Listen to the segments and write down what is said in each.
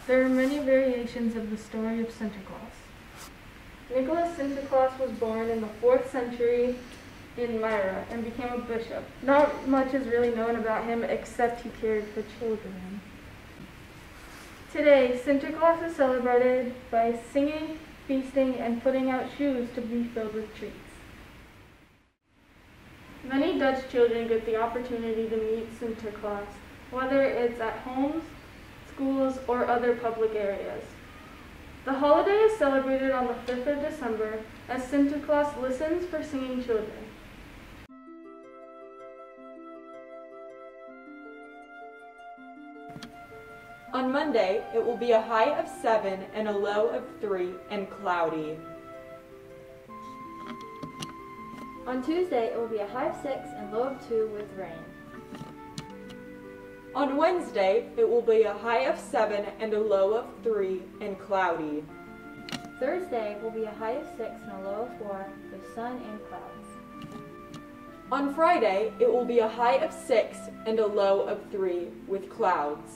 There are many variations of the story of Santa Claus. Nicholas Sinterklaas was born in the 4th century in Myra and became a bishop. Not much is really known about him except he cared for children. Today, Sinterklaas is celebrated by singing, feasting, and putting out shoes to be filled with treats. Many Dutch children get the opportunity to meet Sinterklaas, whether it's at homes, schools, or other public areas. The holiday is celebrated on the 5th of December as Sinterklaas listens for singing children. On Monday, it will be a high of 7 and a low of 3 and cloudy. On Tuesday, it will be a high of 6 and low of 2 with rain. On Wednesday, it will be a high of 7 and a low of 3 and cloudy. Thursday will be a high of 6 and a low of 4 with sun and clouds. On Friday, it will be a high of 6 and a low of 3 with clouds.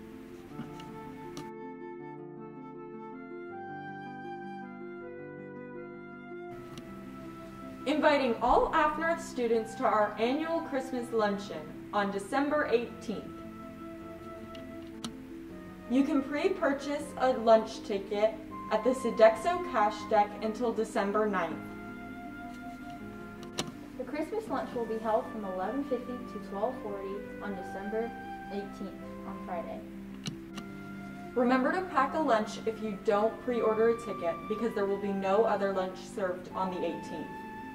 Inviting all Afnorth students to our annual Christmas luncheon on December 18th. You can pre-purchase a lunch ticket at the Sodexo cash deck until December 9th. The Christmas lunch will be held from 11:50 to 12:40 on December 18th on Friday. Remember to pack a lunch if you don't pre-order a ticket because there will be no other lunch served on the 18th.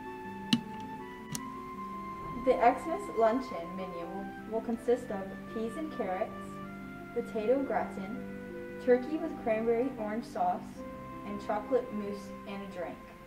The Xmas luncheon menu will consist of peas and carrots, potato gratin, turkey with cranberry orange sauce, and chocolate mousse and a drink.